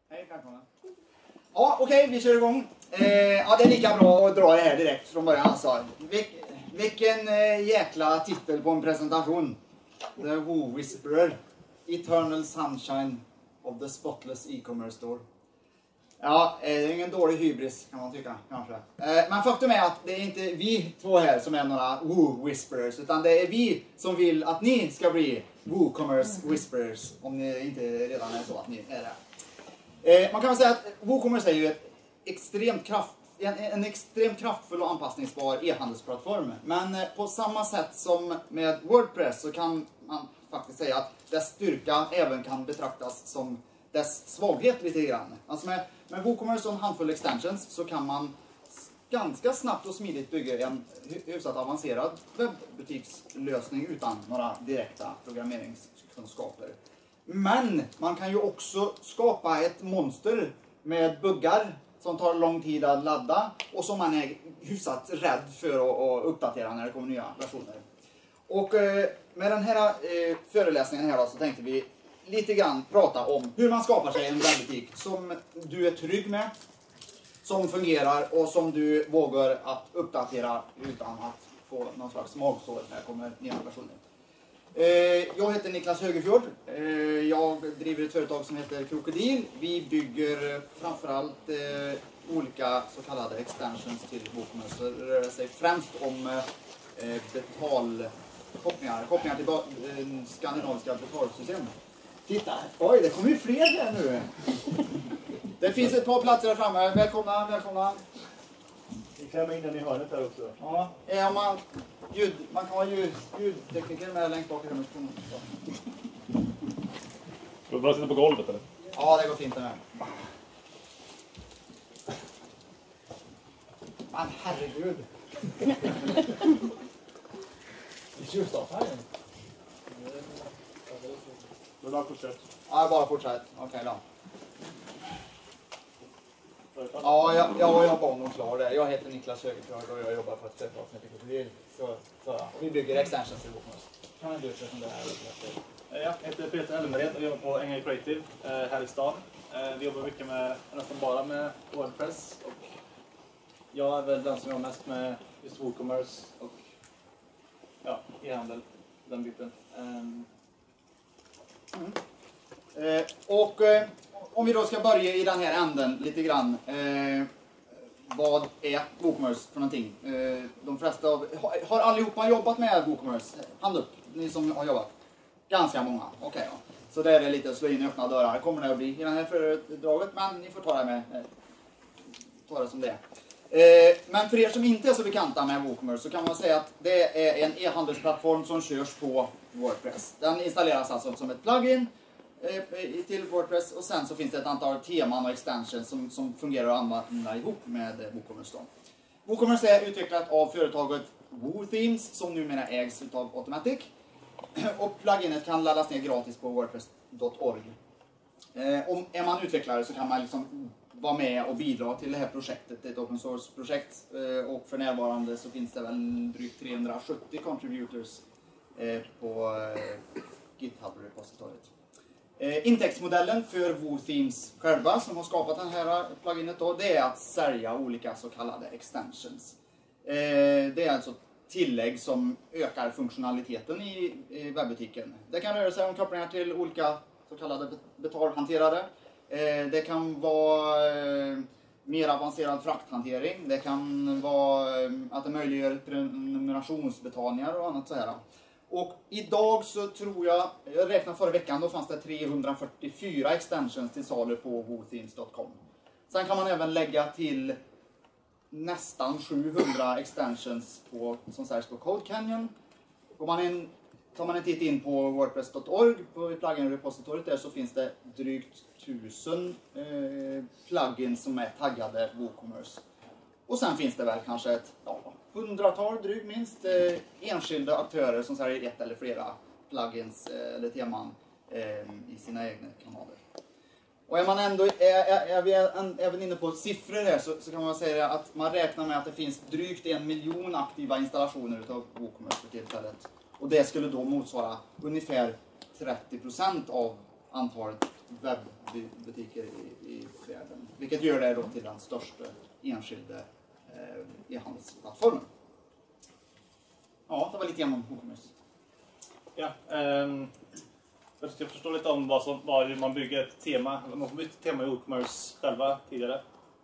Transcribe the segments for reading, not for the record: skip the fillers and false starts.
Hej, välkomna. Ja, okej, vi kör igång. Ja, det är lika bra att dra det här direkt från början. Alltså. Vilken jäkla titel på en presentation. The Woo Whisperer. Eternal Sunshine of the Spotless e-commerce store. Ja, det är ingen dålig hybris kan man tycka, kanske. Men faktum är att det är inte vi två här som är några Woo Whisperers, utan det är vi som vill att ni ska bli WooCommerce Whisperers, om ni inte redan är så att ni är det. Man kan väl säga att WooCommerce är ju en extremt kraftfull och anpassningsbar e-handelsplattform. Men på samma sätt som med WordPress så kan man faktiskt säga att dess styrka även kan betraktas som dess svaghet lite grann. Alltså med WooCommerce och en handfull extensions så kan man ganska snabbt och smidigt bygga en hyfsat avancerad webbutikslösning utan några direkta programmeringskunskaper. Men man kan ju också skapa ett monster med buggar som tar lång tid att ladda och som man är hyfsat rädd för att uppdatera när det kommer nya versioner. Och med den här föreläsningen här då, så tänkte vi lite grann prata om hur man skapar sig en webbutik som du är trygg med, som fungerar och som du vågar att uppdatera utan att få någon slags magsår när det kommer nya versioner. Jag heter Niklas Högefjord. Jag driver ett företag som heter Krokedil. Vi bygger framförallt olika så kallade extensions till WooCommerce. Det rör sig främst om kopplingar till skandinaviska betalsystem. Titta, oj, det kommer ju fler här nu. Det finns ett par platser där framme. Välkomna, välkomna. Vi klämmer in den i hörnet där också. Ja, man kan vara ljudtekniker med längst bak i rummet. Ska du bara sitta på golvet eller? Ja, det går fint det här. Men herregud. Det är just av här. Du bara fortsätt. Ja, bara fortsätt. Okej då. Ja, jag var nog klar där. Jag heter Niklas Högefjord och jag jobbar på ett företag som heter Krokedil. Och vi bygger extensions till WooCommerce. Kan du presentera det här? Jag heter Peter Elmered och jobbar på Engel Creative här i stan. Vi jobbar mycket med, nästan bara med WordPress. Och jag är väl den som jobbar mest med just WooCommerce och ja, e-handel, den biten. Om vi då ska börja i den här änden lite grann. Vad är WooCommerce för någonting? De flesta har allihopa jobbat med WooCommerce? Hand upp, ni som har jobbat. Ganska många, okej då. Så det är det lite att slå in i öppna dörrar. Kommer det att bli i det här föredraget, men ni får ta det som det är. Men för er som inte är så bekanta med WooCommerce så kan man säga att det är en e-handelsplattform som körs på WordPress. Den installeras alltså som ett plugin till WordPress och sen så finns det ett antal teman och extensions som fungerar att använda ihop med WooCommerce. WooCommerce är utvecklat av företaget WooThemes som numera ägs av Automatic. Och pluginet kan laddas ner gratis på wordpress.org. Om är man utvecklare så kan man liksom vara med och bidra till det här projektet. Det är ett open source-projekt och för närvarande så finns det väl drygt 370 contributors på GitHub-repositoriet. Intäktsmodellen för WooThemes själva som har skapat den här pluginet då, det är att sälja olika så kallade extensions. Det är alltså tillägg som ökar funktionaliteten i webbutiken. Det kan röra sig om kopplingar till olika så kallade betalhanterare. Det kan vara mer avancerad frakthantering. Det kan vara att det möjliggör prenumerationsbetalningar och annat så här. Och idag så tror jag räknade förra veckan, då fanns det 344 extensions till salu på woothemes.com. Sen kan man även lägga till nästan 700 extensions som säljs på Code Canyon. Tar man en titt in på wordpress.org på plugin-repositoriet där så finns det drygt 1000 plugins som är taggade WooCommerce. Och sen finns det väl kanske ett 100-tal drygt minst enskilda aktörer som säljer ett eller flera plugins eller teman i sina egna kanaler. Och är man även inne på siffror här så kan man säga att man räknar med att det finns drygt 1 miljon aktiva installationer av WooCommerce för tillfället. Och det skulle då motsvara ungefär 30% av antalet webbutiker i världen. Vilket gör det då till den största enskilda e-handelsplattformen. Ja, det var lite grann om WooCommerce. Ja, jag ska förstå lite om hur man bygger ett tema. Man har byggt ett tema i WooCommerce själva tidigare.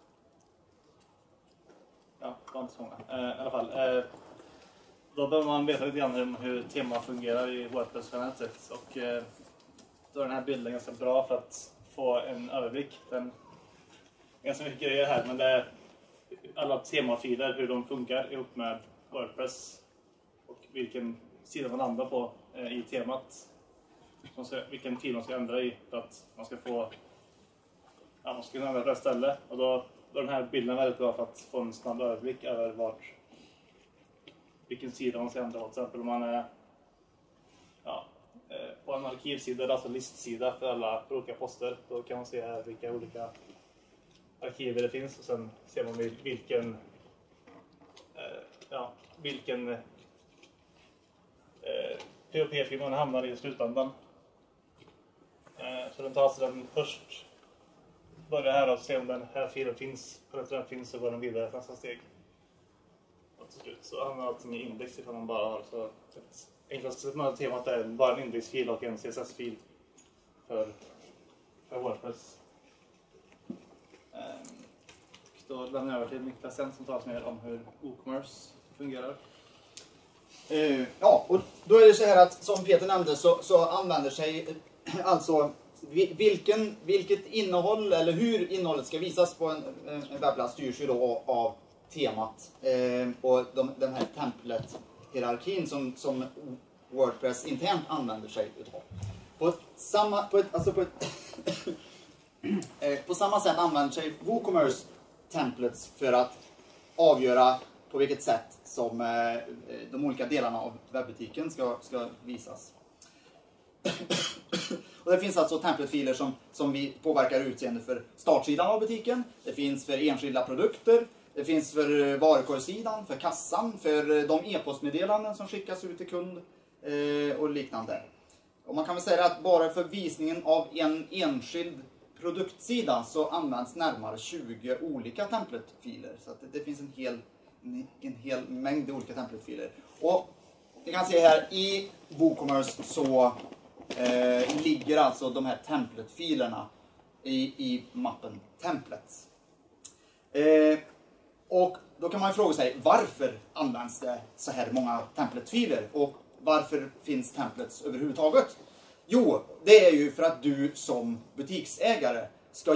Ja, det var inte så många. I alla fall. Då behöver man veta lite grann om hur tema fungerar i WordPress generellt sett. Och då är den här bilden ganska bra för att få en överblick. Den är ganska mycket grejer här, men det är alla temafiler, hur de funkar ihop med WordPress. Och vilken sida man landar på i temat. Vilken fil man ska ändra i för att man ska få man ska kunna ändra på rätt ställe. Och då är den här bilden väldigt bra för att få en snabb överblick över vilken sida man ska ändra på. Till exempel om man är på en arkivsida, alltså listsida för alla olika poster. Då kan man se här vilka olika arkiver det finns och sen ser man vilken PHP-fil man hamnar i slutändan. Så den tar alltså den först, börjar här och ser om den här filen finns, och när den finns så går den vidare till nästa steg. Och till slut så hamnar allting i index ifall man bara har så ett enklaste temat är bara en indexfil och en CSS-fil för WordPress. Då lämnar jag över till Niklas sen som talar mer om hur WooCommerce fungerar. Ja, och då är det så här att som Peter nämnde så använder sig alltså vilket innehåll eller hur innehållet ska visas på en webbplats styrs ju då av temat och den här template-hierarkin som WordPress internt använder sig utav. På samma sätt använder sig WooCommerce templates för att avgöra på vilket sätt som de olika delarna av webbutiken ska visas. Och det finns alltså templatefiler som vi påverkar utseende för startsidan av butiken. Det finns för enskilda produkter. Det finns för varukorgssidan, för kassan, för de e-postmeddelanden som skickas ut till kund och liknande. Och man kan väl säga att bara för visningen av en enskild produktsida så används närmare 20 olika templatefiler. Så att det finns en hel mängd olika templatefiler. Och ni kan se här i WooCommerce så ligger alltså de här templatefilerna i mappen templates. Och då kan man ju fråga sig varför används det så här många templatefiler och varför finns templates överhuvudtaget? Jo, det är ju för att du som butiksägare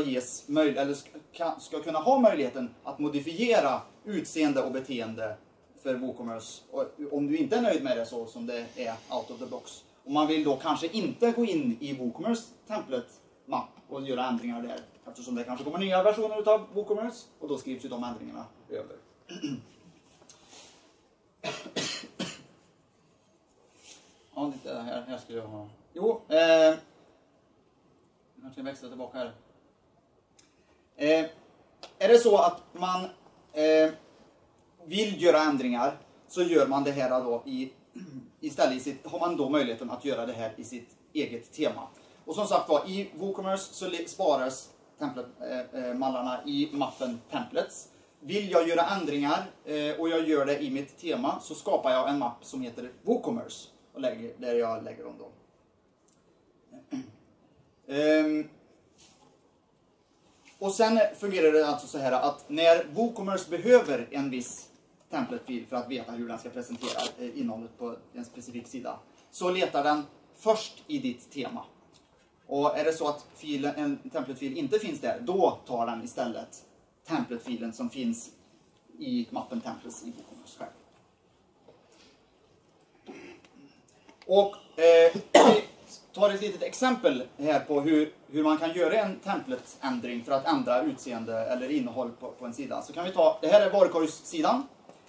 ska kunna ha möjligheten att modifiera utseende och beteende för WooCommerce. Och om du inte är nöjd med det så som det är out of the box. Och man vill då kanske inte gå in i WooCommerce template-mapp och göra ändringar där. Eftersom det kanske kommer nya versioner av WooCommerce och då skrivs ju de ändringarna över. Ja, lite här skulle jag ha. Jo, jag kanske växla tillbaka här. Är det så att man vill göra ändringar så gör man det här då istället har man då möjligheten att göra det här i sitt eget tema. Och som sagt var, i WooCommerce så sparas template-mallarna i mappen templates. Vill jag göra ändringar och jag gör det i mitt tema så skapar jag en mapp som heter WooCommerce och där jag lägger dem då. Och sen fungerar det alltså så här att när WooCommerce behöver en viss template-fil för att veta hur den ska presentera innehållet på en specifik sida så letar den först i ditt tema. Och är det så att en template-fil inte finns där, då tar den istället template-filen som finns i mappen templates i WooCommerce själv. Och vi tar ett litet exempel här på hur man kan göra en template-ändring för att ändra utseende eller innehåll på en sida. Så kan vi ta, det här är varukorgssidan.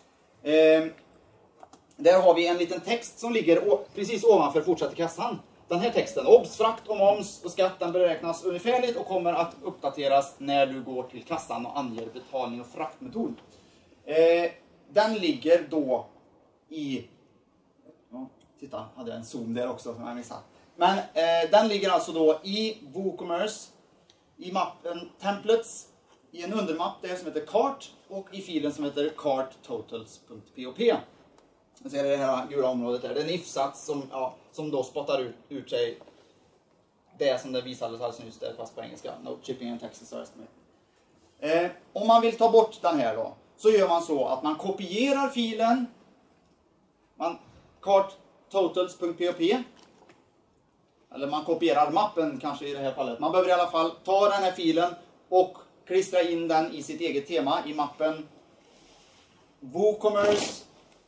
Där har vi en liten text som ligger precis ovanför fortsatt i kassan. Den här texten, obs, frakt och moms och skatt, den beräknas ungefärligt och kommer att uppdateras när du går till kassan och anger betalning och fraktmetod. Den ligger då i... Ja, titta, hade jag en zoom där också som jag missade. Men den ligger alltså då i WooCommerce, i mappen templates, i en undermapp där som heter cart och i filen som heter carttotals.pop. Jag ser det här gula området där. Det är en if-sats som då spottar ut sig det som det visades alldeles nyss där, fast på engelska. No chipping and taxes are estimate. Om man vill ta bort den här då, så gör man så att man kopierar filen, carttotals.pop, eller man kopierar mappen kanske i det här fallet. Man behöver i alla fall ta den här filen och klistra in den i sitt eget tema i mappen WooCommerce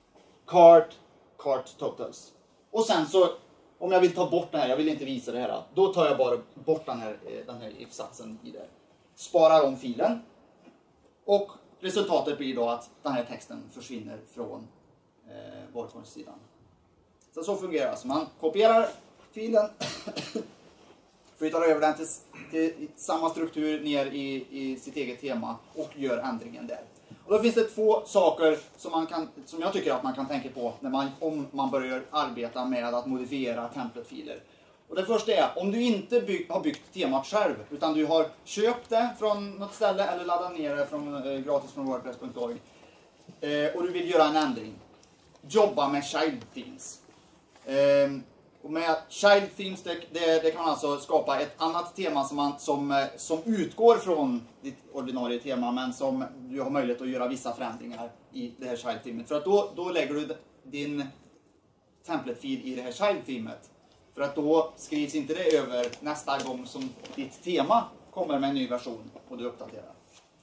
cart totals. Och sen så, om jag vill ta bort det här, jag vill inte visa det här, då tar jag bara bort den här if-satsen i det. Sparar om filen. Och resultatet blir då att den här texten försvinner från WordCamp-sidan. Så fungerar det. Alltså man kopierar filen, flyttar över den till samma struktur ner i sitt eget tema och gör ändringen där. Och då finns det två saker som jag tycker att man kan tänka på om man börjar arbeta med att modifiera templatefiler. Och det första är, om du inte har byggt temat själv, utan du har köpt det från något ställe eller laddat ner det gratis från wordpress.org och du vill göra en ändring. Jobba med child themes. Och med child themes, det kan alltså skapa ett annat tema som utgår från ditt ordinarie tema, men som du har möjlighet att göra vissa förändringar i det här child themet. För att då lägger du din template-fil i det här child themet. För att då skrivs inte det över nästa gång som ditt tema kommer med en ny version och du uppdaterar.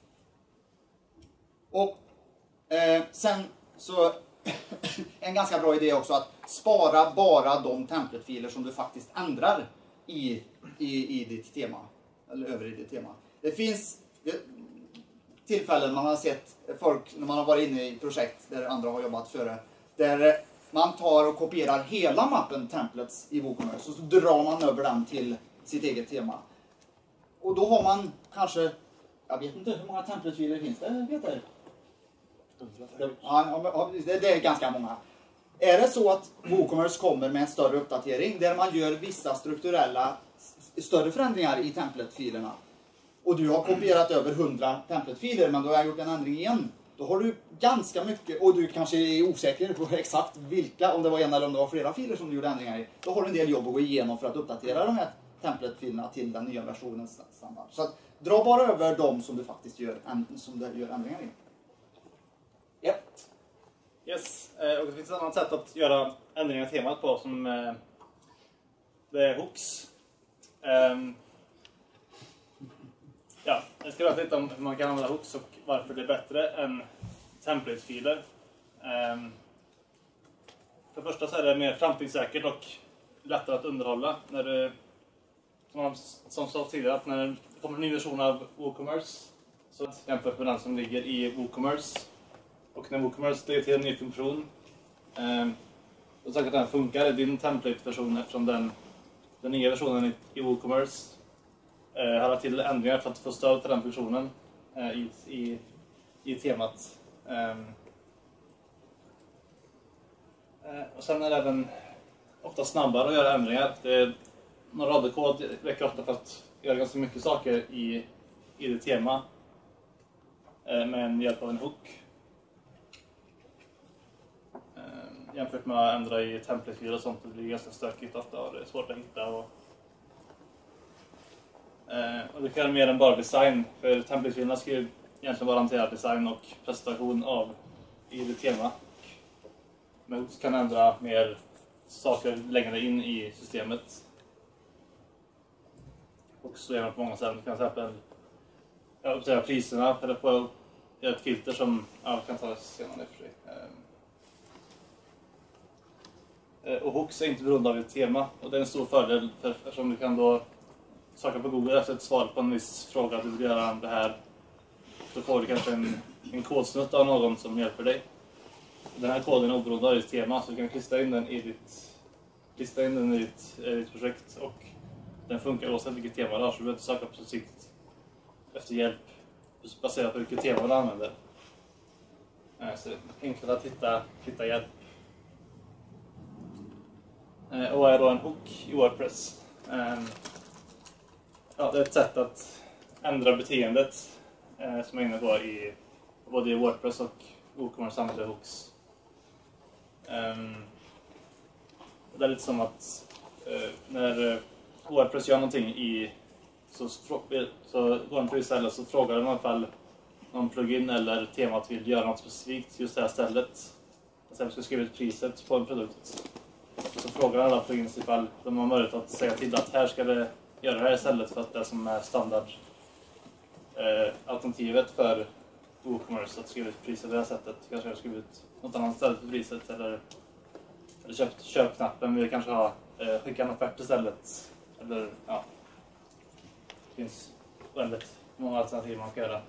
Och sen så en ganska bra idé också att spara bara de templatefiler som du faktiskt ändrar i ditt tema. Eller över i ditt tema. Det finns tillfällen man har sett folk när man har varit inne i projekt där andra har jobbat före. Där man tar och kopierar hela mappen templates i WooCommerce och så drar man över den till sitt eget tema. Och då har man kanske, jag vet inte hur många templatefiler finns det, vet du? Ja, det är ganska många. Är det så att WooCommerce kommer med en större uppdatering där man gör vissa strukturella större förändringar i templatefilerna och du har kopierat över 100 templatefiler men du har gjort en ändring igen, då har du ganska mycket, och du kanske är osäker på exakt vilka, om det var en eller om det var flera filer som du gjorde ändringar i, då har du en del jobb att gå igenom för att uppdatera de här templatefilerna till den nya versionens standard. Så att, dra bara över dem som du faktiskt gör ändringar i. Ja. Yes, och det finns ett annat sätt att göra ändringar i temat på som det är hooks. Ja, jag ska berätta lite om hur man kan använda hooks och varför det är bättre än templatefiler. För det första så är det mer framtidssäkert och lättare att underhålla. När det, som sa tidigare, att när det kommer en ny version av WooCommerce så jämfört med den som ligger i WooCommerce. Och när WooCommerce lägger till en ny funktion och så att den funkar i din template-version eftersom den nya versionen i WooCommerce har lagt till ändringar för att få stöd till den funktionen i temat. Och sen är det även ofta snabbare att göra ändringar. Några rader kod räcker ofta för att göra ganska mycket saker i det tema med hjälp av en hook. Jämfört med att ändra i templatefiler och sånt, det blir ganska stökigt ofta och det är svårt att hitta. Och det kan mer än bara design, för templatefilerna ska ju egentligen bara hantera design och presentation i det tema. Men också kan ändra mer saker längre in i systemet. Och så är man på många ställen, till exempel uppsäga priserna eller på ett filter som kan ta senare för sig. Och hooks är inte beroende av ett tema och det är en stor fördel eftersom du kan då söka på Google efter ett svar på en viss fråga att du vill göra det här, så får du kanske en kodsnutt av någon som hjälper dig. Den här koden är oberoende av ditt tema så du kan klistra in den i ditt projekt och den funkar oavsett vilket tema du har, så du behöver inte söka på sikt efter hjälp baserat på vilket tema du använder. Så det är enklare att hitta hjälp. Och vad är då en hook i WordPress? Ja, det är ett sätt att ändra beteendet som jag är inne på i både i WordPress och WooCommerce använder hooks. Det är lite som att när WordPress gör någonting så går man till istället så frågar de i alla fall någon plugin eller temat vill göra något specifikt just det här stället. Sen ska skriva ut priset på en produkt. Så frågar alla plugins ifall de har möjlighet att säga till att här ska det göra det här istället för att det som är standard alternativet för WooCommerce att skriva ut priset på det här sättet. Kanske skriva ut något annat ställe för priset eller köpknappen vill kanske ha skicka en offert istället. Eller ja, det finns väldigt många alternativ man kan göra.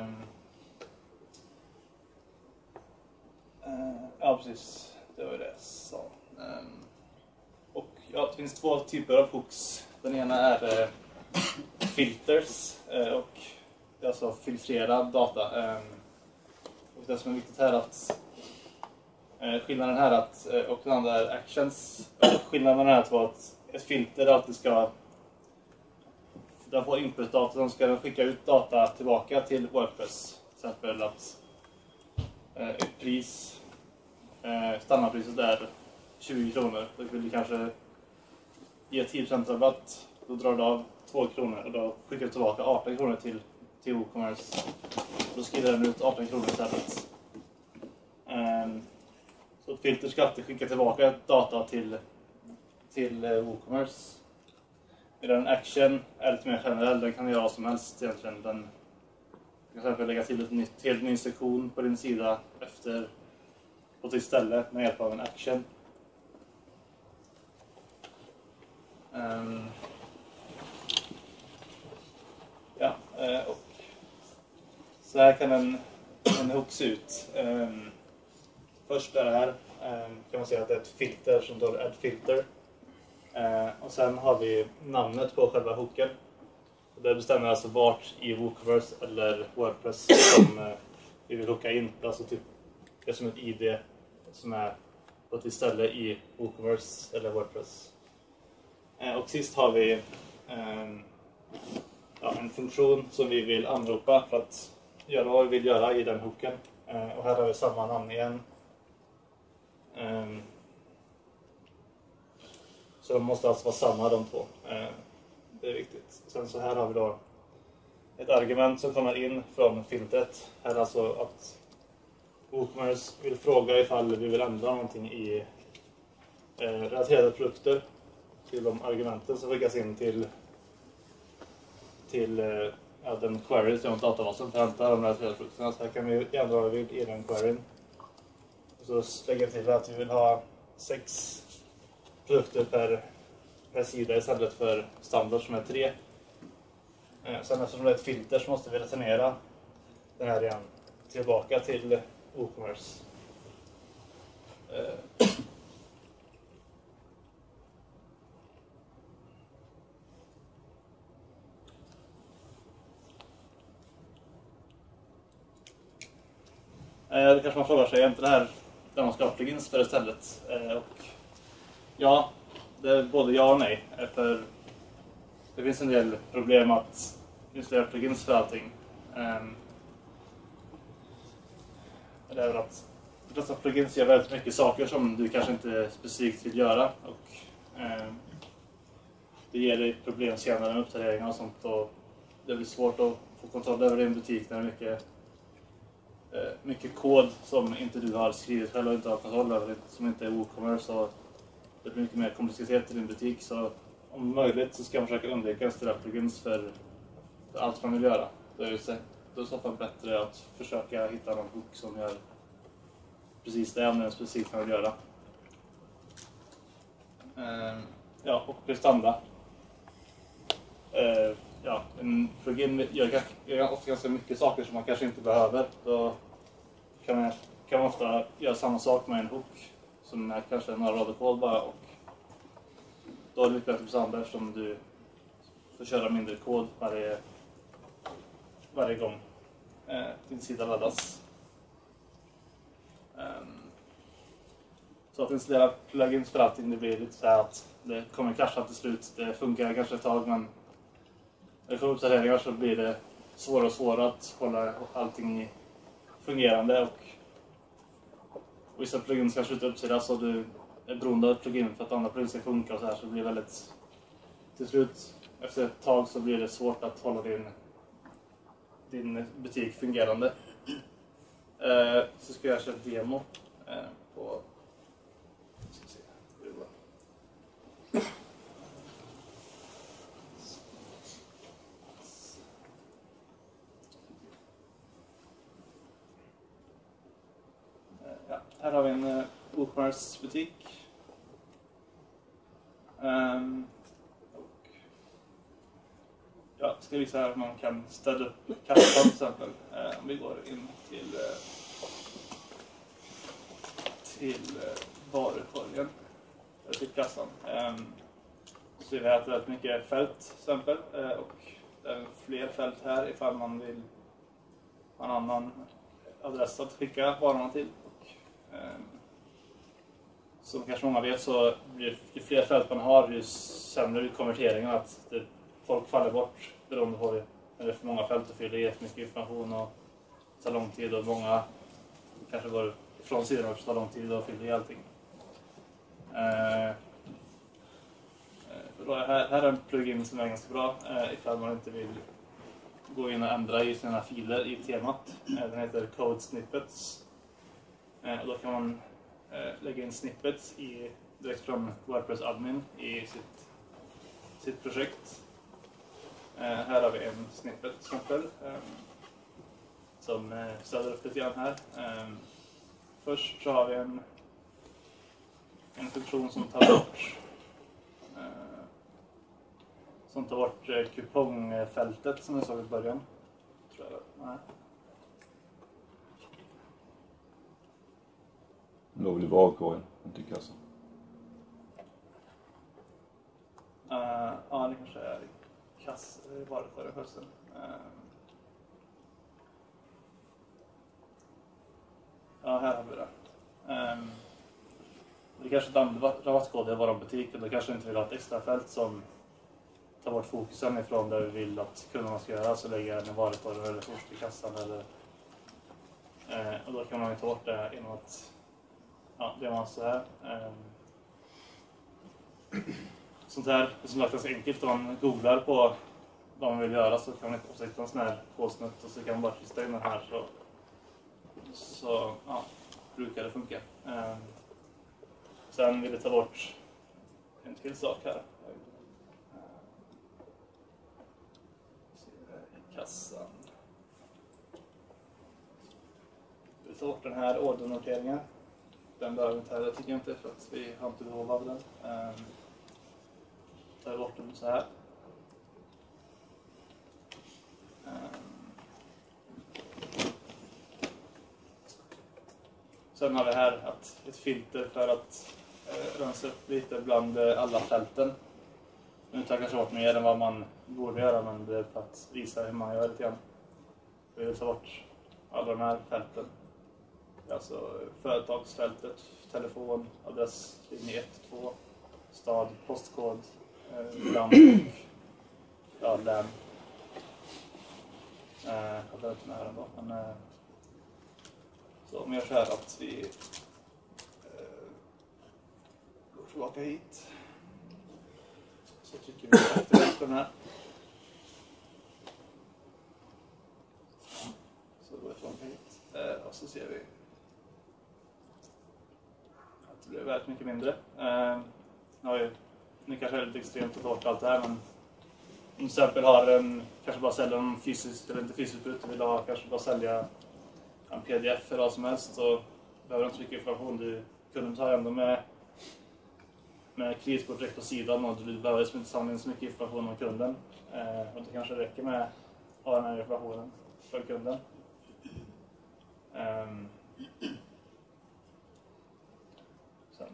Ja, precis. Det var det jag sa. Och ja, det finns två typer av hooks. Den ena är filters och det är alltså filtrerad data. Och det som är viktigt här är att skillnaden här att och den andra är actions. Skillnaden här är att ett filter alltid ska den får input-data, de ska skicka ut data tillbaka till WordPress. Till exempel att ett pris, standardpriset är 20 kronor. Då vill du kanske ge 10% rabatt, då drar du av 2 kronor och då skickar du tillbaka 18 kronor till WooCommerce. Då skriver den ut 18 kronor istället. Så ett filter ska alltid skicka tillbaka data till WooCommerce. Medan action är lite mer generell, den kan göra vad som helst egentligen. Den kan till exempel lägga till ett helt ny sektion på din sida på ditt ställe med hjälp av en action. Och så här kan en hook se ut. Först är det här kan man se att det är ett filter som står add filter. Och sen har vi namnet på själva hooken. Det bestämmer alltså vart i WooCommerce eller WordPress som vi vill hooka in. Alltså typ det är som ett ID som är på ett ställe i WooCommerce eller WordPress. Och sist har vi en funktion som vi vill anropa för att göra vad vi vill göra i den hooken. Och här har vi samma namn igen. Så de måste alltså vara samma de två. Det är viktigt. Sen så här har vi då ett argument som kommer in från filtret. Här är alltså att WooCommerce vill fråga ifall vi vill ändra någonting i relaterade produkter till de argumenten som skickas in till den query som databasen förväntar de relaterade produkterna. Så här kan vi ändra vad vi vill i den queryn. Så lägger vi till att vi vill ha 6 produkter per sida istället för standard som är 3. Sen eftersom det är ett filter så måste vi returnera den här igen tillbaka till WooCommerce. Det kanske man frågar sig, är inte det här där man ska ha plugins för istället? Och ja, det är både ja och nej. För det finns en del problem att installera plugins för allting. Det är väl att dessa plugins gör väldigt mycket saker som du kanske inte specifikt vill göra. Och det ger dig problem senare med uppdateringar och sånt. Och det blir svårt att få kontroll över din butik när det är mycket kod som inte du har skrivit själv och inte har kontroll över, som inte är WooCommerce, och det blir mycket mer komplexitet i din butik. Så om möjligt så ska man försöka undvika att ställa plugins för allt man vill göra. Då är det så fall bättre att försöka hitta någon hook som gör precis det ämnet specifikt man vill göra. Och prestanda. En plugin gör ofta ganska mycket saker som man kanske inte behöver. Då kan man ofta göra samma sak med en hook som är kanske några rader kod bara, och då är det mycket bättre prestanda eftersom du får köra mindre kod varje gång din sida laddas. Så att installera plugins för allting, det blir lite så här att det kommer krascha till slut. Det funkar kanske ett tag, men när det kommer uppdateringar så blir det svårare och svårare att hålla allting fungerande. Och vissa plugins kan sluta uppsidas så du är beroende av plugin för att andra plugins ska funka och så här, så det blir väldigt... Till slut, efter ett tag, så blir det svårt att hålla din butik fungerande. Så ska jag köra demo på... Ska se. Ja, här har vi en WooCommerce butik. Jag ska visa här hur man kan ställa upp kassan till exempel. Om vi går in till varukorgen, eller till kassan. Så ser vi här att det är väldigt mycket fält till exempel. Och det är fler fält här ifall man vill ha en annan adress att skicka varorna till. Och, som kanske många vet så blir ju fler fält man har ju sämre vid konverteringen, att folk faller bort beroende på det. När det är för många fält och fyller jättemycket information och tar lång tid, och många kanske går från sidan och tar lång tid och fyller i allting. Här är en plugin som är ganska bra ifall man inte vill gå in och ändra i sina filer i temat. Den heter Code Snippets. Och då kan man lägga in snippets direkt från WordPress admin i sitt projekt. Här har vi en snippet till exempel som ställer upp lite grann här. Först så har vi en funktion som tar bort kupongfältet som jag såg i början. Tror jag. Nej. Då blir varukorgen, inte kassan. Ja, det kanske är varukorgen förresten. Ja, här har vi det. Det kanske är en rabattkod i vår butik, och då kanske inte vill ha ett extra fält som tar bort fokusen ifrån där vi vill att kunderna ska göra, så lägger jag en varukorg eller först i kassan eller och då kan man ju ta bort det genom att det är man så här. Sånt här är som sagt ganska enkelt. Om man googlar på vad man vill göra så kan man inte upptäcka en sån här kodesnutt, och så kan man bara klistra in den här, så brukar det funka. Sen vill jag ta bort en till sak här. I kassan. Vi tar bort den här ordernoteringen. Den behöver vi inte här, det tycker jag inte, för att vi har inte behov av den. Tar bort den så här. Sen har vi här ett filter för att rensa upp lite bland alla fälten. Nu tar jag kanske bort mer än vad man borde göra, men det är för att visa hur man gör lite grann. Vi vill ta bort alla de här fälten. Alltså företagsfältet, telefon, adress, linje 1, 2, stad, postkod, land och län. Jag vet inte här ändå, men så om jag gör så här att vi går tillbaka hit, så trycker vi efter den här. Så går vi tillbaka hit och så ser vi att det blir väldigt mycket mindre. Nu kanske är det lite extremt att ta bort allt det här, men om till exempel kanske bara sälja en fysisk eller inte fysisk produkt och vill kanske bara sälja en pdf eller vad som helst, så behöver du inte så mycket information. Kunden tar ändå med kreditkort direkt på sidan, och du behöver inte samla in så mycket information om kunden. Och det kanske räcker med att ha den här informationen för kunden. Sen,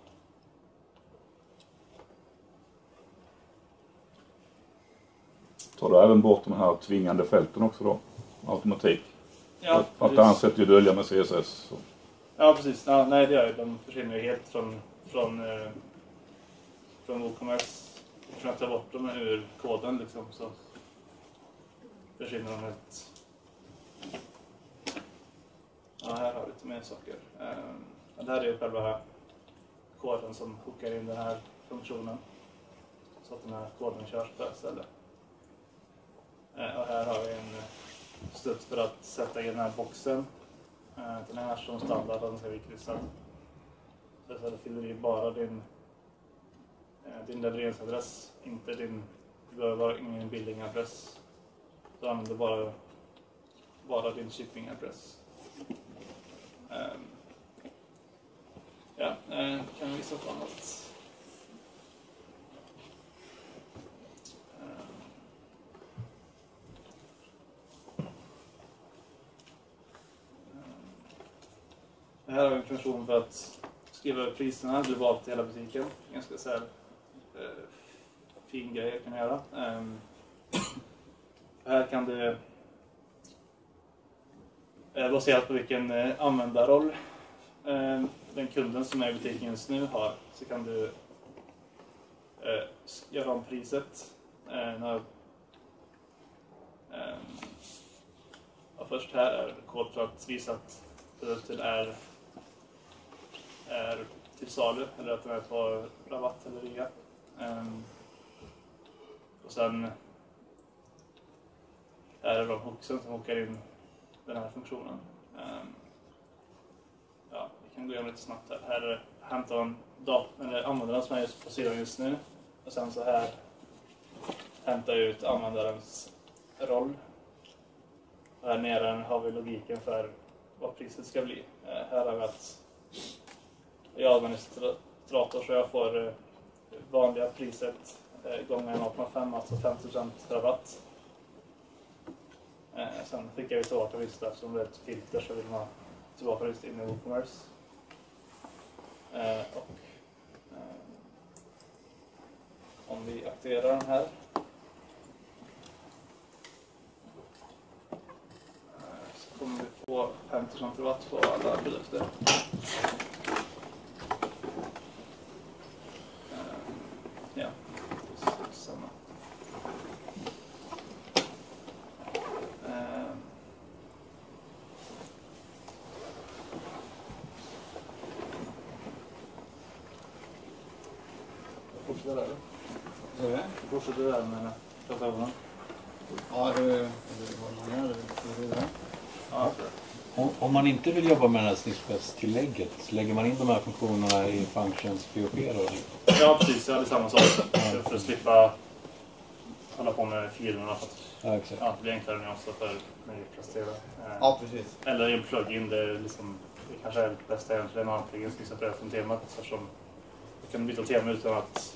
Tar du även bort de här tvingande fälten också då? Automatik? Ja, att annars sätter ju dölja med CSS. Så. Ja, precis. Ja, nej, det gör ju. De försvinner ju helt från WooCommerce. För att ta bort dem ur koden liksom, så försvinner de helt. Ja, här har vi lite mer saker. Det här är ju själva koden som hookar in den här funktionen. Så att den här koden körs på det stället. Och här har vi en studs för att sätta in den här boxen. Den här som standard, den ska vi kryssa. Så det fyller i bara din leveransadress, inte din, det behöver vara ingen billingadress. Du använder bara din shippingadress. Kan vi visa på annat? Här har vi en funktion för att skriva priserna globalt i hela butiken. Ganska så här, fin grej kan jag göra. Här kan du baserat på vilken användarroll den kunden som är i butiken just nu har, så kan du göra om priset. Först här är kod för att visa att produkten är till salu, eller att den är på rabatt eller rea. Och sen är det de hooksen som hookar in den här funktionen. Vi kan gå igenom lite snabbt här. Här hämtar man användaren som är på sidan just nu. Och sen så här hämtar jag ut användarens roll. Och här nere har vi logiken för vad priset ska bli. Här har vi att jag är administrator, så jag får vanliga priset gånger 0,5, alltså 50% rabatt. Sen skickar vi tillbaka visst, eftersom det är ett filter så vill man tillbaka just in i WooCommerce. Om vi aktiverar den här så kommer vi få 50% rabatt på alla produkter. Samma. Fortsätter där. Fortsätter där med plattformen. Ja, Om man inte vill jobba med det här snittspetstillägget, lägger man in de här funktionerna i functions POP då? Ja, precis. Ja, det är samma sak. För att slippa hålla på med filerna. Ja, exakt. Ja, det blir enklare nu också för mig att prestera. Ja, precis. Eller i en plugin, det kanske är det bästa egentligen att antingen ska separera från temat, eftersom du kan byta tema utan att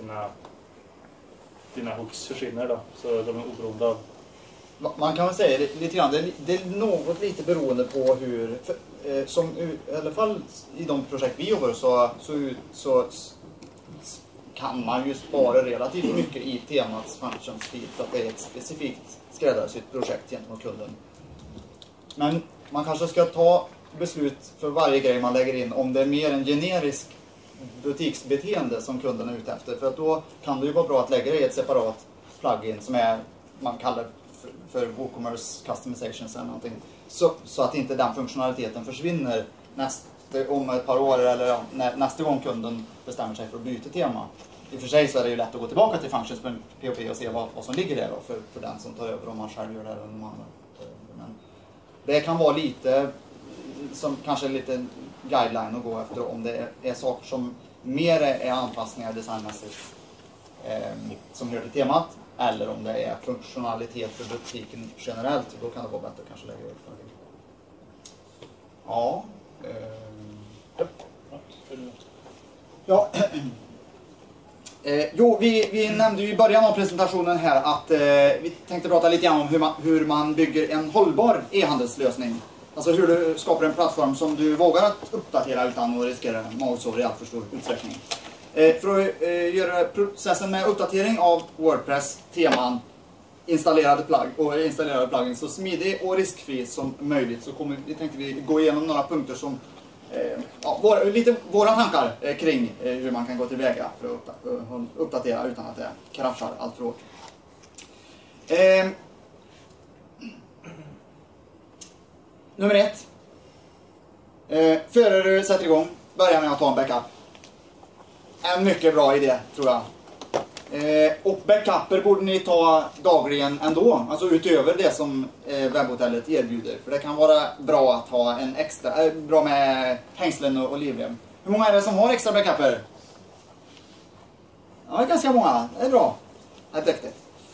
dina hooks försvinner då, så de är oberoende av. Man kan väl säga lite grann, det är något lite beroende på hur, som i alla fall i de projekt vi jobbar så kan man ju spara relativt mycket i temats functions feed för att det är ett specifikt skräddarsytt projekt gentemot kunden. Men man kanske ska ta beslut för varje grej man lägger in om det är mer en generisk butiksbeteende som kunden är ute efter. För att då kan det ju vara bra att lägga det i ett separat plugin som man kallar för WooCommerce customizations eller någonting. Så att inte den funktionaliteten försvinner om ett par år eller nästa gång kunden bestämmer sig för att byta tema. I och för sig så är det ju lätt att gå tillbaka till functions.pop och se vad som ligger där då för den som tar över, om man själv gör det eller någon annan. Men det kan vara lite som kanske lite guideline att gå efter om det är saker som mer är anpassningar designmässigt som hör till temat, eller om det är funktionalitet för butiken generellt. Då kan det vara bättre att kanske lägga upp det. Ja. Ja. Vi nämnde ju i början av presentationen här att vi tänkte prata lite grann om hur man bygger en hållbar e-handelslösning. Alltså hur du skapar en plattform som du vågar att uppdatera utan att riskera magsår i allt för stor utsträckning. För att göra processen med uppdatering av WordPress, teman, installerade plugins så smidig och riskfri som möjligt, så tänkte vi gå igenom några punkter som lite våra tankar kring hur man kan gå tillväga för att uppdatera utan att det kraschar allt för hårt. Nummer 1. Före du sätter igång, börja med att ta en backup. En mycket bra idé, tror jag. Och backuper borde ni ta dagligen ändå. Alltså utöver det som webbhotellet erbjuder. För det kan vara bra att ha en extra, bra med hängslen och livrem. Hur många är det som har extra backuper? Ja, ganska många. Det är bra. Addict.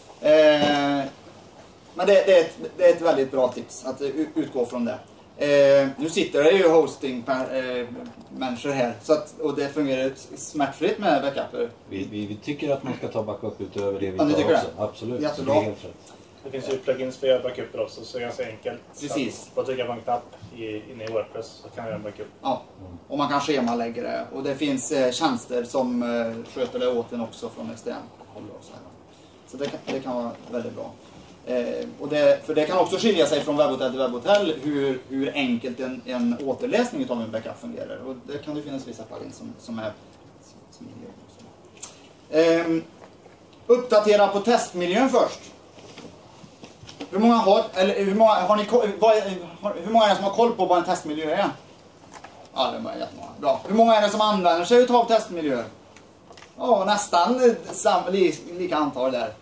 Men det är ett väldigt bra tips att utgå från det. Nu sitter det ju hosting-människor här och det fungerar smärtfritt med backuper. Vi tycker att man ska ta backup utöver det vi tar också. Det? Absolut. Jättebra. Det är helt rätt. Det finns ju plugins för att göra backuper också, så det är ganska enkelt. Precis. Bara trycka på en knapp inne i WordPress så kan man göra en backup. Ja, och man kan schemalägga det. Och det finns tjänster som sköter det åt en också från extern håll. Så det kan vara väldigt bra. För det kan också skilja sig från webbhotell till webbhotell hur enkelt en återläsning av en backup fungerar. Och det kan det finnas vissa plugins som är smidiga. Uppdatera på testmiljön först. Hur många är det som har koll på vad en testmiljö är? Ja, det är jättemånga. Bra. Hur många är det som använder sig av testmiljöer? Ja, nästan lika antal där.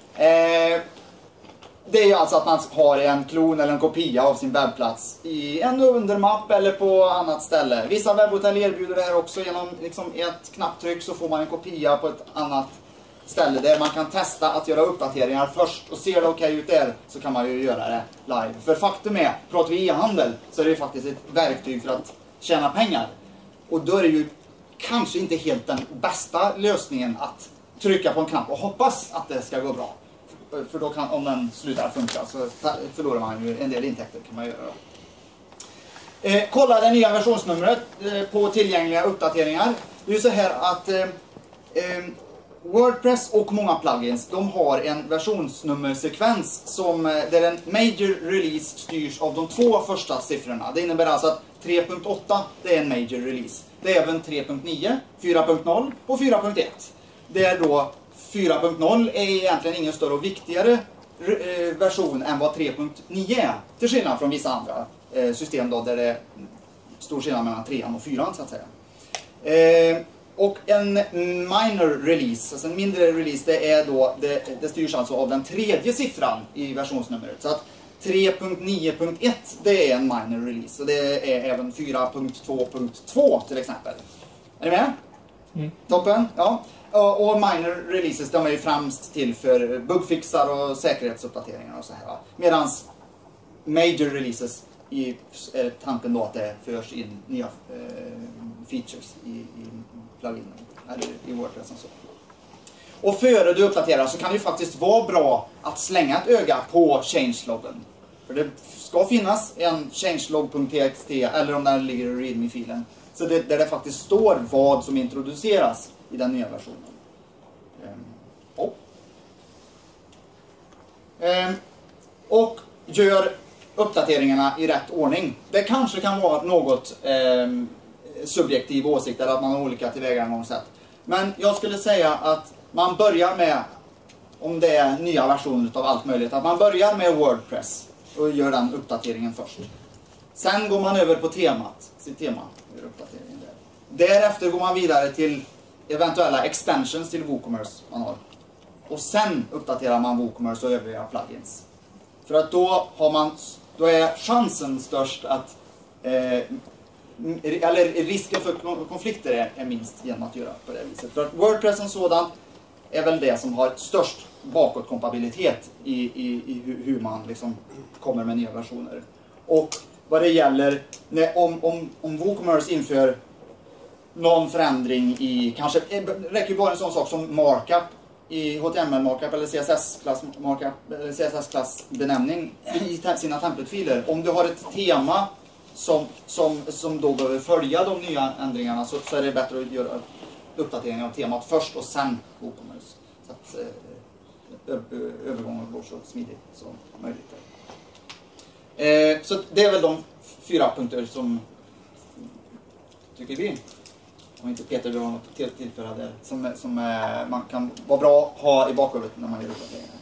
Det är ju alltså att man har en klon eller en kopia av sin webbplats i en undermapp eller på annat ställe. Vissa webbhotell erbjuder det här också. Genom ett knapptryck så får man en kopia på ett annat ställe där man kan testa att göra uppdateringar först. Och ser det okej ut där så kan man ju göra det live. För faktum är, pratar vi e-handel så är det faktiskt ett verktyg för att tjäna pengar. Och då är det ju kanske inte helt den bästa lösningen att trycka på en knapp och hoppas att det ska gå bra. För då kan, om den slutar funka så förlorar man ju en del intäkter, kan man göra då. Kolla det nya versionsnumret på tillgängliga uppdateringar. Det är ju så här att WordPress och många plugins, de har en versionsnummersekvens där en major release styrs av de 2 första siffrorna. Det innebär alltså att 3.8 det är en major release. Det är även 3.9, 4.0 och 4.1. Det är då 4.0 är egentligen ingen större och viktigare version än vad 3.9 är. Till skillnad från vissa andra system då, där det är stor skillnad mellan 3 och 4 så att säga. Och en minor release, alltså en mindre release, det är då, det styrs alltså av den 3:e siffran i versionsnumret. Så att 3.9.1 det är en minor release. Och det är även 4.2.2 till exempel. Är ni med? Mm. Toppen? Ja. Och minor releases, de är ju främst till för bugfixar och säkerhetsuppdateringar och så här. Medan major releases är tanken då att det förs in nya features i pluginen eller i WordPress och så. Och före du uppdaterar så kan det ju faktiskt vara bra att slänga ett öga på changeloggen. För det ska finnas en changelog.txt eller om den ligger i readme-filen. Så där det faktiskt står vad som introduceras i den nya versionen. Och gör uppdateringarna i rätt ordning. Det kanske kan vara något subjektiv åsikt eller att man har olika tillvägagångssätt. Men jag skulle säga att man börjar med, om det är nya versioner av allt möjligt, att man börjar med WordPress och gör den uppdateringen först. Sen går man över på sitt tema, gör uppdateringen där. Därefter går man vidare till eventuella extensions till WooCommerce man har. Och sen uppdaterar man WooCommerce och övriga plugins. För att då är chansen störst att eller risken för konflikter är minst genom att göra på det viset. För att WordPress som sådan är väl det som har störst bakåtkompatibilitet i hur man liksom kommer med nya versioner. Och vad det gäller om WooCommerce inför någon förändring i, kanske räcker bara en sån sak som markup i HTML-markup eller CSS-klassbenämning i sina templatefiler. Om du har ett tema som då behöver följa de nya ändringarna så är det bättre att göra uppdateringen av temat först och sen WooCommerce. Så att övergången går så smidigt som möjligt. Så det är väl de 4 punkter som tycker vi. Om inte Peter vill ha något tillfälle där som man kan vara bra att ha i bakhuvudet när man gör uppdateringar.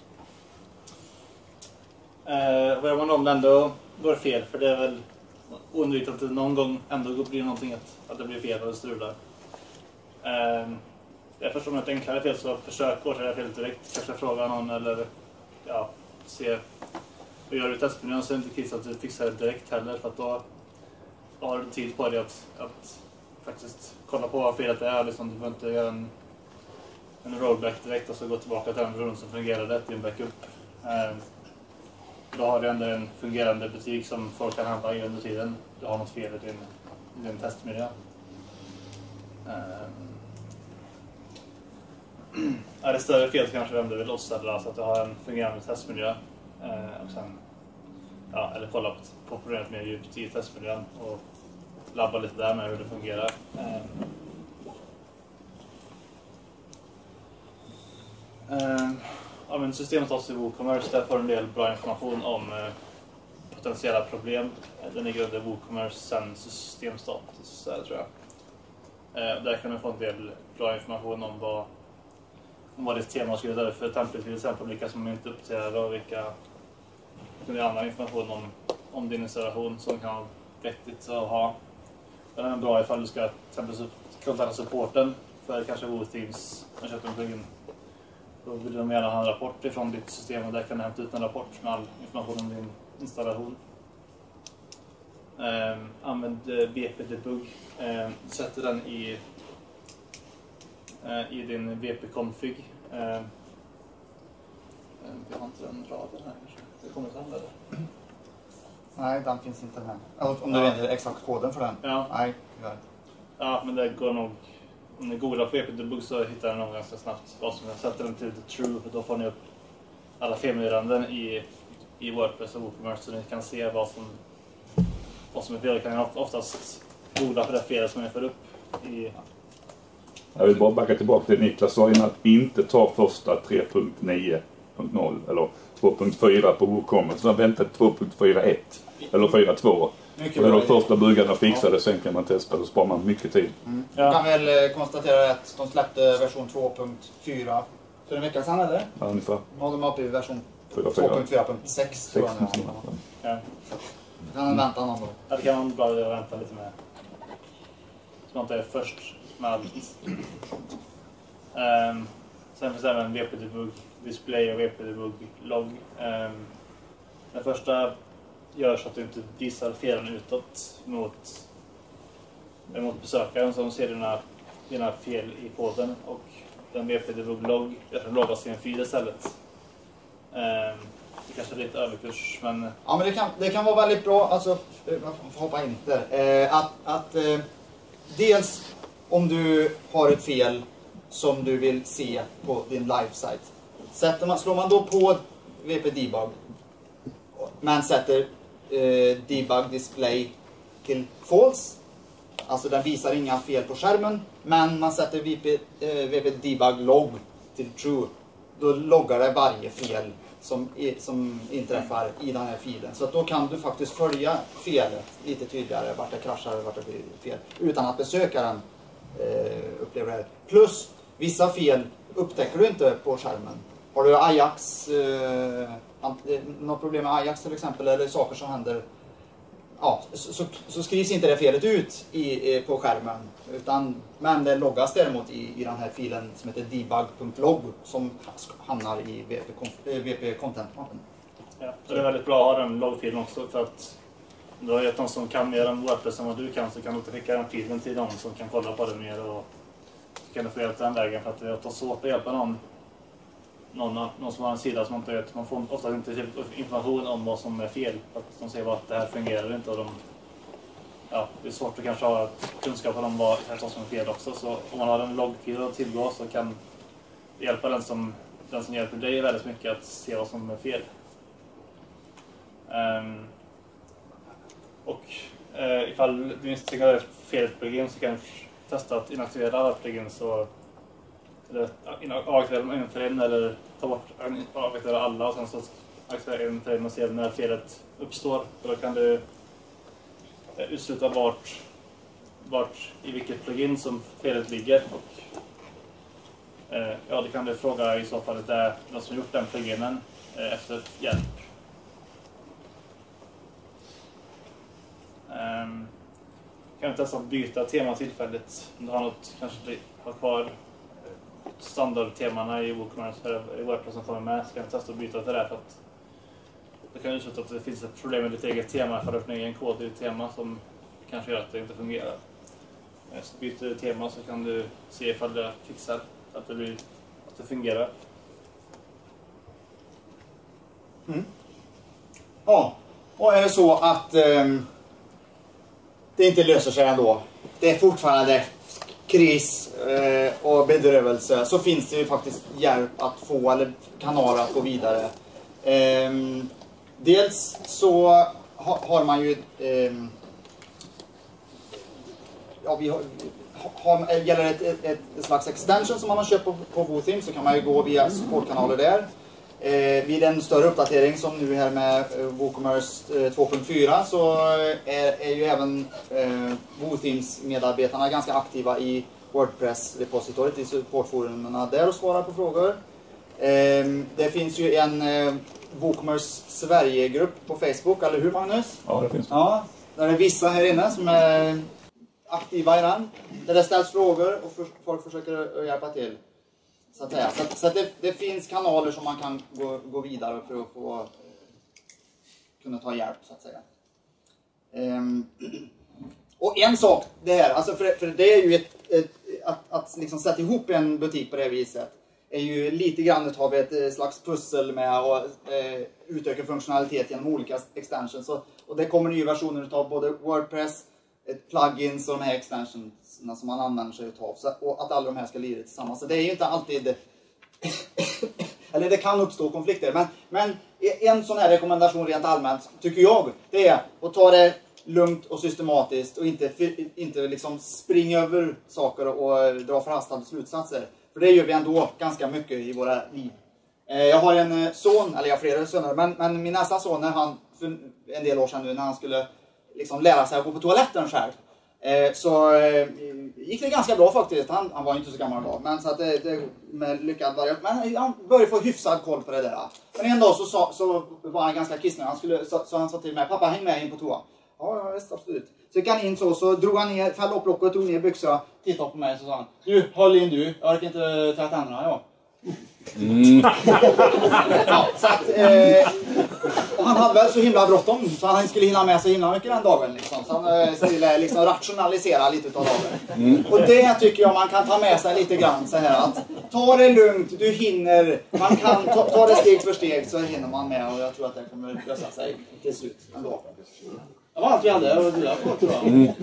Vad gör man om det ändå går fel? För det är väl undvikligt att det någon gång ändå blir någonting att det blir fel och det strular. Jag förstår om ett enklare fel så försök åtgärda felet direkt. Kanske fråga någon eller se och gör du testmiljön så är det inte kris att du fixar det direkt heller. För att då har du tid på dig att faktiskt kolla på vad felet är. Liksom, du behöver inte göra en rollback direkt och så gå tillbaka till den version som fungerade i en backup. Då har du ändå en fungerande butik som folk kan handla i under tiden. Du har något fel i din testmiljö. Är det större fel så kanske du ändå vill lossa så att du har en fungerande testmiljö. Och sen, eller kolla på problemet mer djupt i testmiljön och labba lite där med hur det fungerar. Men systemet i WooCommerce, där får en del bra information om potentiella problem. Den ligger under WooCommerce sen systemstatus, tror jag. Där kan du få en del bra information om vad ditt tema skulle vara för template, till exempel vilka som inte uppdaterar och vilka annan information om din installation som kan vara vettigt att ha. Den är bra ifall du ska kontakta supporten för kanske WooThemes och köpa en plugin. Då vill de gärna ha en rapport ifrån ditt system och där kan du hämta ut en rapport med all information om din installation. Använd WP-debug. Sätter den i din WP-config. Vi har inte den raden här kanske. Det kommer sen eller? Nej, den finns inte med. Om du vet exakt koden för den? Ja. Nej, tyvärr. Ja, men det går nog. Om ni googlar på WP-debug så hittar ni nog ganska snabbt vad som är. Sätter den till the true och då får ni upp alla felmeddelanden i WordPress och WooCommerce så ni kan se vad som är fel. Kan ni oftast googla på det felet som ni får upp i. Jag vill bara backa tillbaka till Niklas sa innan att inte ta första 3.9.0 eller 2.4 på WooCommerce. Så vänta 2.4.1 eller 4.2. Och det är de första buggarna fixade, sen kan man testa och sparar man mycket tid. Jag kan väl konstatera att de släppte version 2.4 för en vecka sedan, eller? Ja, ungefär. Ja, de är uppe i version 2.4.6 tror jag nu. Ja. Kan vänta någon då? Ja, det kan man bra att vänta lite med. Så man inte är först med allt. Sen finns det även WP-debug display och WP-debug logg. Den första gör så att du inte visar felen utåt mot besökaren som ser dina fel i koden, och den WP-debug logg loggas i en fil istället. Det kanske är lite överkurs, men... Ja, men det kan vara väldigt bra, alltså, man får hoppa in där. Dels om du har ett fel som du vill se på din live-site. Slår man då på WP-debug men sätter debug display till false, alltså den visar inga fel på skärmen, men man sätter WP debug log till true, då loggar det varje fel som inträffar i den här filen. Så att då kan du faktiskt följa felet lite tydligare, vart det kraschar, vart det blir fel, utan att besökaren upplever det. Plus, vissa fel upptäcker du inte på skärmen. Har du Ajax, något problem med Ajax till exempel, eller saker som händer, så skrivs inte det felet ut på skärmen, men det loggas däremot i den här filen som heter debug.log som hamnar i WP Content-mappen. Ja, så det är väldigt bra att ha den loggfilen också, för att du har någon som kan mer än WordPress än vad du kan, så kan du skicka den filen till någon som kan kolla på det mer, och så kan du få hjälp den vägen, för att det är svårt att hjälpa någon som har en sida som man inte vet. Man får ofta inte information om vad som är fel, för att de säger att det här fungerar inte, och det är svårt att kanske ha kunskap om vad som är fel också. Så om man har en loggfil att tillgå så kan det hjälpa den som hjälper dig väldigt mycket att se vad som är fel. Ifall du misstänker fel i plugin så kan du testa att inaktivera alla plugins, eller avaktivera en för en, eller avaktivera alla och sen så aktivera en för en och se när felet uppstår. Och då kan du utesluta vart i vilket plugin som felet ligger. Och, ja, det kan du fråga i så fall att det är någon som gjort den pluginen efter hjälp. Kan du testa att byta tema tillfälligt om du har något, kanske har kvar standardtemana i WooCommerce eller i WordPress som kommer med, så kan du testa att byta till det, för att det kan utsätta att det finns ett problem med ditt eget tema, för att öppna en kod i ditt tema som kanske gör att det inte fungerar. Så byter du tema så kan du se ifall det fixar att det fungerar. Ja, och är det så att det inte löser sig ändå, det är fortfarande kris och bedrövelse, så finns det ju faktiskt hjälp att få, eller kanaler att gå vidare. Dels så har man ju gäller ett slags extension som man har köpt på WooTheme, så kan man ju gå via supportkanaler där. Vid en större uppdatering som nu här med WooCommerce 2.4 så är ju även WooThemes medarbetarna ganska aktiva i WordPress-repositoriet, i supportforumen där och svarar på frågor. Det finns ju en WooCommerce Sverige-grupp på Facebook, eller hur Magnus? Ja, det finns det. Ja, där är vissa här inne som är aktiva i den. Där det ställs frågor och folk försöker hjälpa till. Så att säga. Så att det finns kanaler som man kan gå vidare för att få kunna ta hjälp, så att säga. Och en sak det här, alltså för det är ju att liksom sätta ihop en butik på det viset är ju lite grann av ett slags pussel med att utöka funktionalitet genom olika extensions. Och det kommer nya versioner av både WordPress, plugins och de här extensionsna som man använder sig utav. Och att alla de här ska lira tillsammans. Så det är ju inte alltid eller det kan uppstå konflikter. Men en sån här rekommendation rent allmänt tycker jag, det är att ta det lugnt och systematiskt och inte liksom springa över saker och dra förhastade slutsatser. För det gör vi ändå ganska mycket i våra liv. Jag har en son, eller jag har flera söner, men min nästa son, när han för en del år sedan nu, när han skulle liksom lära sig att gå på toaletten själv, så gick det ganska bra faktiskt. Han var inte så gammal då, men så att det med lyckad variant. Men han började få hyfsad koll på det där. Men en dag så var han ganska kissnödig. Han sa till mig: pappa, häng med in på toa. Ja, visst, absolut. Så gick han in så drog han ner, fällde upp locket, tog ner byxorna, tittade på mig och så sa han: du, håll in du, jag orkar inte tvätta händerna, ja. Ja, så att, och han hade väl så himla bråttom, så han skulle hinna med så himla mycket den dagen liksom. Så han skulle liksom rationalisera lite utav dagen. Och det tycker jag man kan ta med sig lite grann så här, att ta det lugnt, du hinner, man kan ta det steg för steg, så hinner man med, och jag tror att det kommer lösa sig till slut ändå. Det var allt vi hade att bjuda på, tror jag.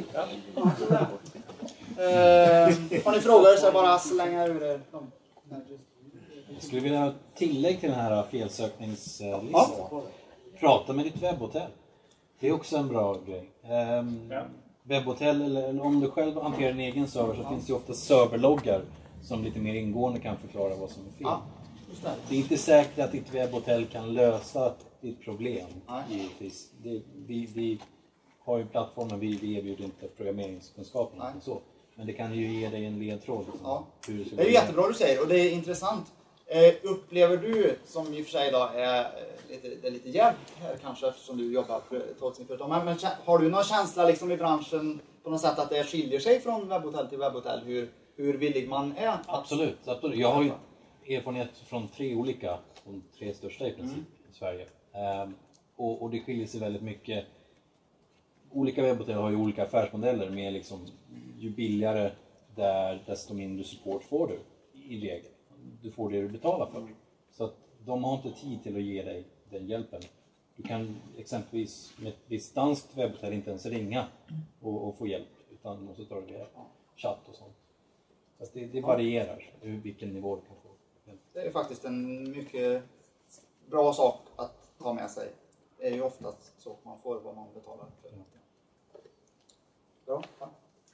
Har ni frågor så bara slänga ur er dem. Jag skulle vilja ha ett tillägg till den här felsökningslistan. Prata med ditt webbhotell. Det är också en bra grej. Webbhotell, eller om du själv hanterar din egen server, så finns det ju ofta serverloggar som lite mer ingående kan förklara vad som är fel. Det är inte säkert att ditt webbhotell kan lösa ditt problem, givetvis. Vi har ju plattformen, vi erbjuder inte programmeringskunskapen och så. Men det kan ju ge dig en ledtråd. Liksom, det är jättebra du säger, och det är intressant. Upplever du, som i och för sig då är lite jävligt här kanske, eftersom du jobbar för tolkningsföretag, men har du någon känsla liksom i branschen på något sätt att det skiljer sig från webbhotell till webbhotell, hur villig man är? Absolut. Jag har ju erfarenhet från de tre största i princip i Sverige. Och det skiljer sig väldigt mycket. Olika webbhotell har ju olika affärsmodeller med liksom, ju billigare desto mindre support får du i regel. Du får det du betalar för. Så att de har inte tid till att ge dig den hjälpen. Du kan exempelvis med ett visst danskt webbhotell inte ens ringa och få hjälp, utan måste ta det via chatt och sånt. Så att det varierar vilken nivå du kan få hjälp. Det är faktiskt en mycket bra sak att ta med sig. Det är ju oftast så att man får vad man betalar för. Bra, tack.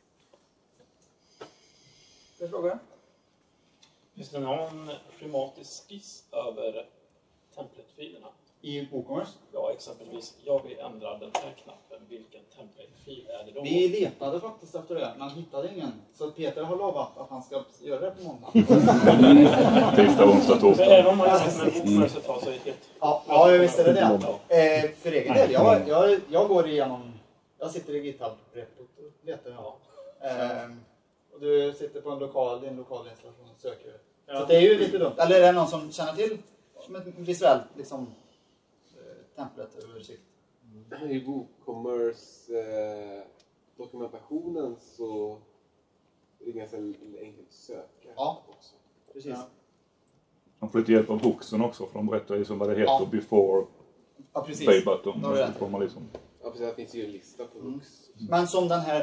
Är det frågor? Finns det någon schematisk skiss över templatefilerna? i WooCommerce. Ja, exempelvis. Jag vill ändra den här knappen. Vilken template-fil är det då? Vi letade faktiskt efter det, men hittade ingen. Så Peter har lovat att han ska göra det på måndag. Tisdag, onsdag, Så torsdag. även om man gör med WooCommerce så tar sig helt... Ja, visst är det det. För egen del, jag går igenom... Jag sitter i GitHub-repot och letar. Ja. Och du sitter på din lokal installation och söker. Ja. Så det är ju lite dumt. Eller är det någon som känner till som ett visuellt liksom, template-översikt? I WooCommerce dokumentationen så är det ganska enkelt att söka. Ja, också. Precis. Ja. Man får lite hjälp av boxen också, för de berättar ju som vad det heter before play button. Så får man liksom... Ja, precis. Det finns ju en lista på box. Men som den här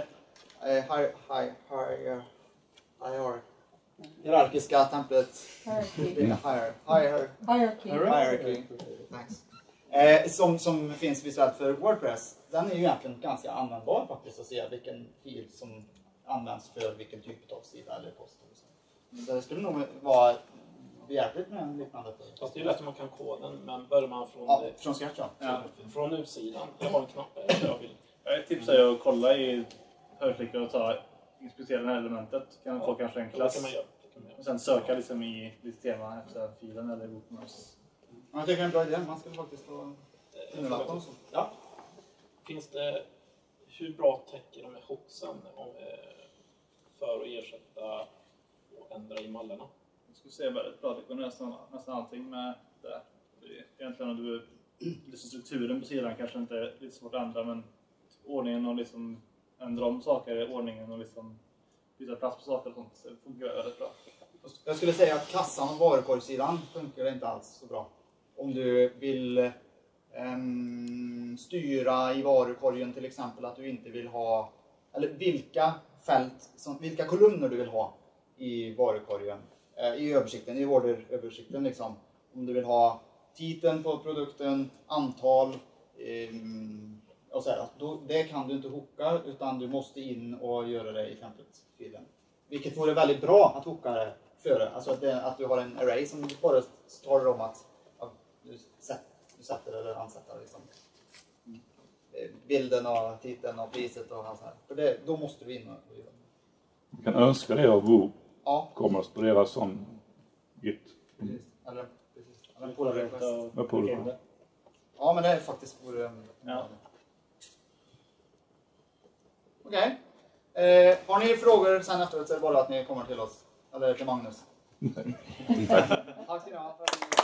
hierarkiska templet. Hierarchy. Som finns visuellt för WordPress. Den är ju egentligen ganska användbar faktiskt att se vilken fil som används för vilken typ av sida eller post. Så det skulle nog vara behjälpligt med en liknande. Fast det är ju lätt om man kan koden, men börjar man från scratch, från utsidan. Jag har en knapp där jag vill. Jag tipsar att kolla i högerklicka och inspicera det här elementet. Kan få kanske en klass. Det kan man göra. Och sen söka liksom i ditt tema efter filen eller WooCommerce. Jag tycker det är en bra idé. Man skulle faktiskt få inlappen. Ja. Finns det, hur bra täcker de med hooksen för att ersätta och ändra i mallarna? Jag skulle säga väldigt bra. Det går nästan allting med det där. Egentligen om du liksom strukturen på sidan kanske inte är lite svårt att ändra, men ordningen och liksom ändra om saker i ordningen och liksom byta plats på saker och sånt, så det funkar väldigt bra. Jag skulle säga att kassan och varukorgssidan funkar inte alls så bra. Om du vill styra i varukorgen till exempel att du inte vill ha, eller vilka kolumner du vill ha i varukorgen, i översikten, i orderöversikten liksom. Om du vill ha titeln på produkten, antal och så här, det kan du inte hooka, utan du måste in och göra det i template-filen. Vilket vore väldigt bra att hooka det före. Alltså att du har en array som bara talar om att du sätter eller ansätter liksom. Bilden och titeln och priset och allt så här. För då måste du in och göra det. Du kan önska det av WooCommerce på deras sån Git. Eller pull request. Ja, men det är faktiskt vore... Okej. Har ni frågor sen efteråt så är det bara att ni kommer till oss. Eller till Magnus. Tack ska ni ha.